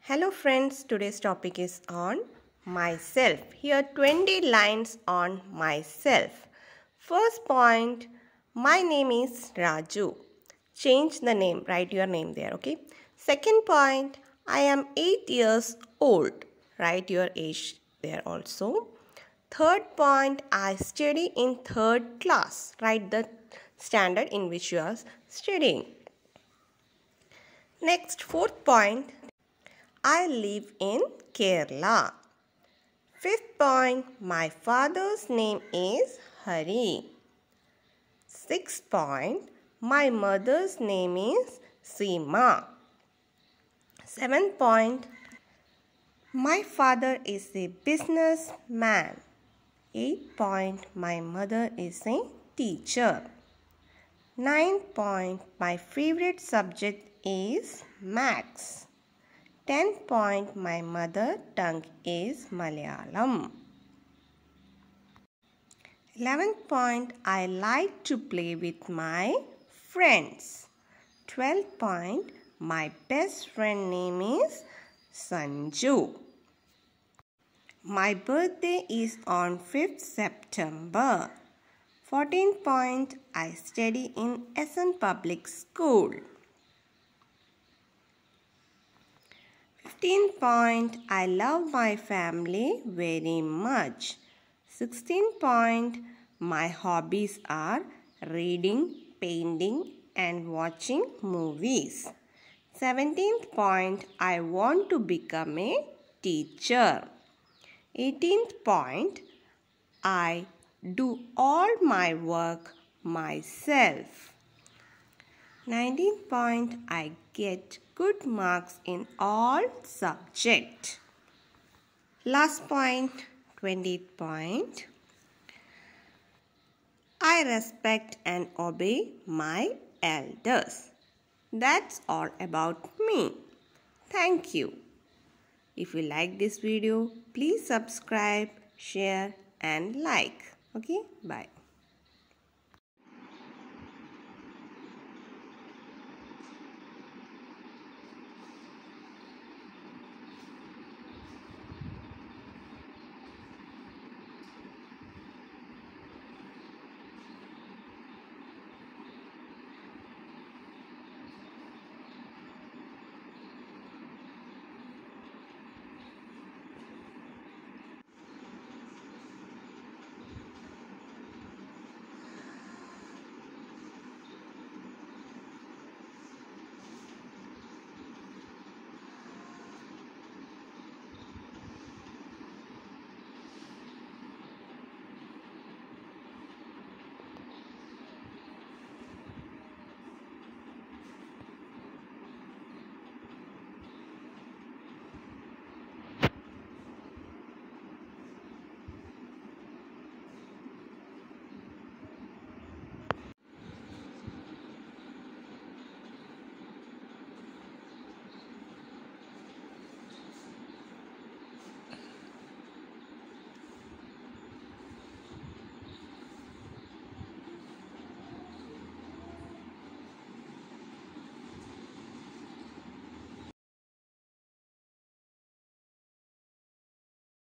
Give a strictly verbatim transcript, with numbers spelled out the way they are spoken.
Hello friends, today's topic is on myself. Here twenty lines on myself. First point, my name is Raju. Change the name, write your name there, okay? Second point, I am eight years old. Write your age there also. Third point, I study in third class. Write the standard in which you are studying. Next, fourth point, I live in Kerala. Fifth point, my father's name is Hari. Sixth point, my mother's name is Seema. Seventh point, my father is a businessman. Eighth point, my mother is a teacher. Ninth point, my favorite subject is Maths. Tenth point, my mother tongue is Malayalam. Eleventh point, I like to play with my friends. Twelfth point, my best friend name is Sanju. My birthday is on fifth September. Fourteenth point, I study in S N Public School. Fifteenth point, I love my family very much. Sixteenth point, my hobbies are reading, painting and watching movies. Seventeenth point, I want to become a teacher. Eighteenth point, I do all my work myself. Nineteenth point, I get good marks in all subjects. Last point, twentieth point, I respect and obey my elders. That's all about me. Thank you. If you like this video, please subscribe, share and like. Okay, bye.